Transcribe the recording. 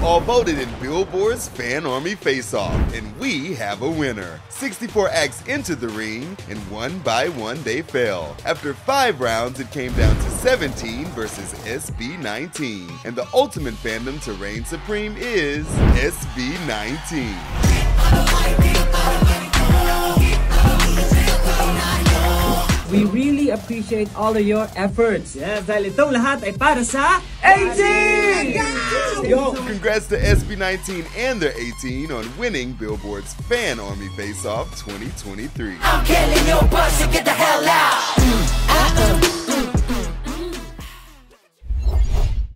all voted in Billboard's Fan Army Face-Off, and we have a winner. 64 acts entered the ring, and one by one they fell. After 5 rounds, it came down to 17 versus SB19, and the ultimate fandom to reign supreme is SB19. We really appreciate all of your efforts. Yes, dahil itong lahat ay para sa 18! Yo! Congrats to SB19 and their 18 on winning Billboard's Fan Army Face-Off 2023. I'm killing your bus and get the hell out.